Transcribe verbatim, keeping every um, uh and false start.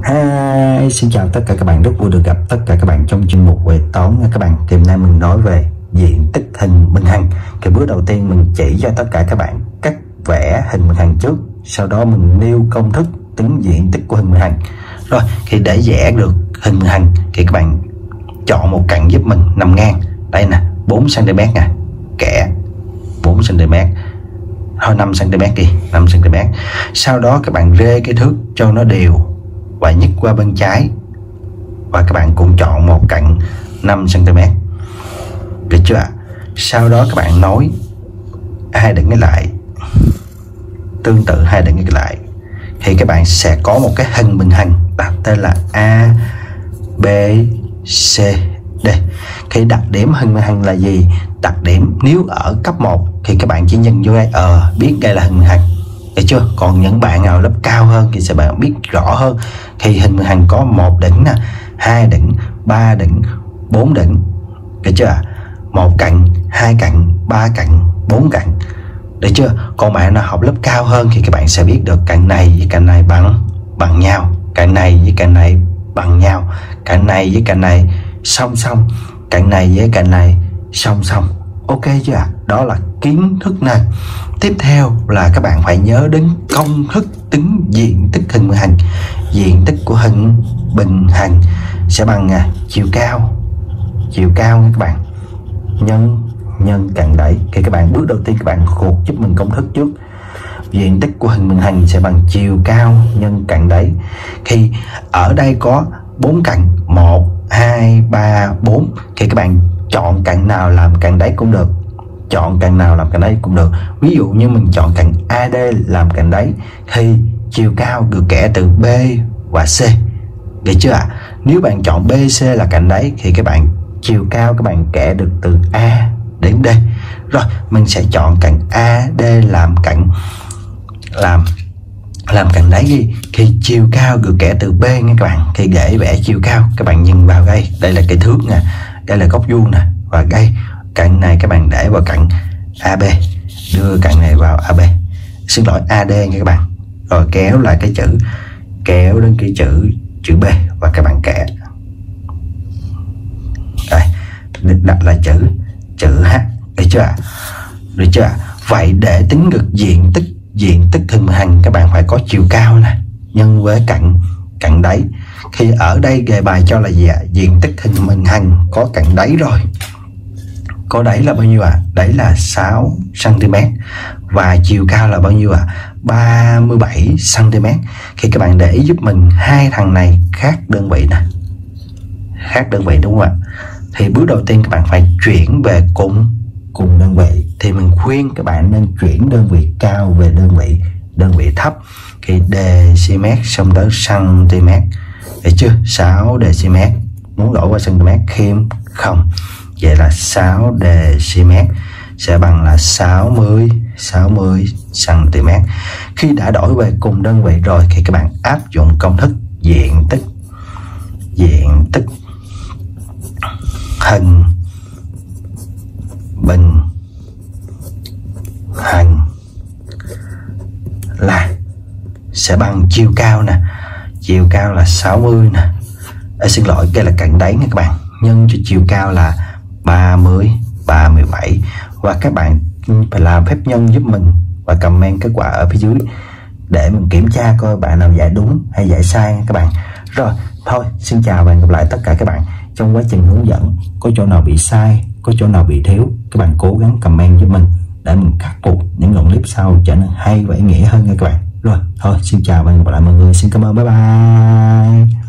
Hi, xin chào tất cả các bạn, rất vui được gặp tất cả các bạn trong chuyên mục về toán nha các bạn. Thì hôm nay mình nói về diện tích hình bình hằng. Cái bước đầu tiên mình chỉ cho tất cả các bạn cách vẽ hình bình hằng trước, sau đó mình nêu công thức tính diện tích của hình bình hằng. Rồi, khi để vẽ được hình bình hằng thì các bạn chọn một cạnh giúp mình nằm ngang. Đây nè, bốn xăng ti mét nè, kẻ bốn xăng ti mét. Thôi năm xăng ti mét đi, năm xăng ti mét. Sau đó các bạn rê cái thước cho nó đều và nhích qua bên trái, và các bạn cũng chọn một cạnh năm xăng ti mét, được chưa ạ? Sau đó các bạn nối hai đường lại, tương tự hai đường lại, thì các bạn sẽ có một cái hình bình hằng đặt tên là A, B, C, D. Khi đặc điểm hình bình hằng là gì? Đặc điểm nếu ở cấp một thì các bạn chỉ nhìn vô đây, ờ biết đây là hình bình hằng, được chưa? Còn những bạn nào lớp cao hơn thì sẽ bạn biết rõ hơn. Thì hình bình hằng có một đỉnh nè, hai đỉnh, ba đỉnh, bốn đỉnh, được chưa? Một cạnh, hai cạnh, ba cạnh, bốn cạnh, được chưa? Còn bạn nào học lớp cao hơn thì các bạn sẽ biết được cạnh này với cạnh này bằng bằng nhau, cạnh này với cạnh này bằng nhau, cạnh này với cạnh này song song, cạnh này với cạnh này song song. Ok chưa ạ? Đó là kiến thức này. Tiếp theo là các bạn phải nhớ đến công thức tính diện tích hình bình hằng. Diện tích của hình bình hằng sẽ bằng à, chiều cao, chiều cao nha các bạn, nhân nhân cạnh đáy. Thì các bạn bước đầu tiên các bạn thuộc giúp mình công thức trước. Diện tích của hình bình hằng sẽ bằng chiều cao nhân cạnh đáy. Thì ở đây có bốn cạnh, một, hai, ba, bốn, thì các bạn chọn cạnh nào làm cạnh đáy cũng được, chọn cạnh nào làm cạnh đáy cũng được. Ví dụ như mình chọn cạnh a đê làm cạnh đáy thì chiều cao được kẻ từ B và C, được chưa ạ? Nếu bạn chọn bê xê là cạnh đáy thì các bạn chiều cao các bạn kẻ được từ A đến D. Rồi mình sẽ chọn cạnh a đê làm cạnh làm làm cạnh đáy đi, thì chiều cao được kẻ từ B nha các bạn. Thì để vẽ chiều cao các bạn nhìn vào đây, đây là cái thước nè, đây là góc vuông nè, và đây cạnh này các bạn để vào cạnh a bê, đưa cạnh này vào a bê, xin lỗi a đê nha các bạn. Rồi kéo lại cái chữ, kéo đến cái chữ chữ B và các bạn kẻ. Đây, đặt lại chữ chữ H, được chưa ạ? Được chưa ạ? Vậy để tính được diện tích diện tích hình bình hằng các bạn phải có chiều cao nè nhân với cạnh cạnh đáy. Thì ở đây đề bài cho là gì ạ? Diện tích hình bình hằng có cạnh đáy rồi. Có đáy là bao nhiêu ạ? À? Đáy là sáu xăng ti mét và chiều cao là bao nhiêu ạ? À? ba mươi bảy xăng ti mét. Khi các bạn để ý giúp mình hai thằng này khác đơn vị nè, khác đơn vị đúng không ạ? Thì bước đầu tiên các bạn phải chuyển về cùng cùng đơn vị. Thì mình khuyên các bạn nên chuyển đơn vị cao về đơn vị đơn vị thấp. Thì decimet xong tới cm, được chưa? sáu decimet, muốn đổi qua cm thêm không, vậy là sáu decimet sẽ bằng là sáu mươi sáu mươi cm. Khi đã đổi về cùng đơn vị rồi thì các bạn áp dụng công thức diện tích diện tích hình bình hằng là sẽ bằng chiều cao nè, chiều cao là sáu mươi nè, à, xin lỗi đây là cạnh đáy nha các bạn, nhân cho chiều cao là ba mươi, ba mươi bảy, và các bạn phải làm phép nhân giúp mình và comment kết quả ở phía dưới để mình kiểm tra coi bạn nào giải đúng hay giải sai nha các bạn. Rồi thôi, xin chào và hẹn gặp lại tất cả các bạn trong quá trình hướng dẫn. Có chỗ nào bị sai, có chỗ nào bị thiếu, các bạn cố gắng comment giúp mình để mình khắc phục những đoạn clip sau trở nên hay và ý nghĩa hơn nha các bạn. Rồi thôi, xin chào và hẹn gặp lại mọi người. Xin cảm ơn, bye bye.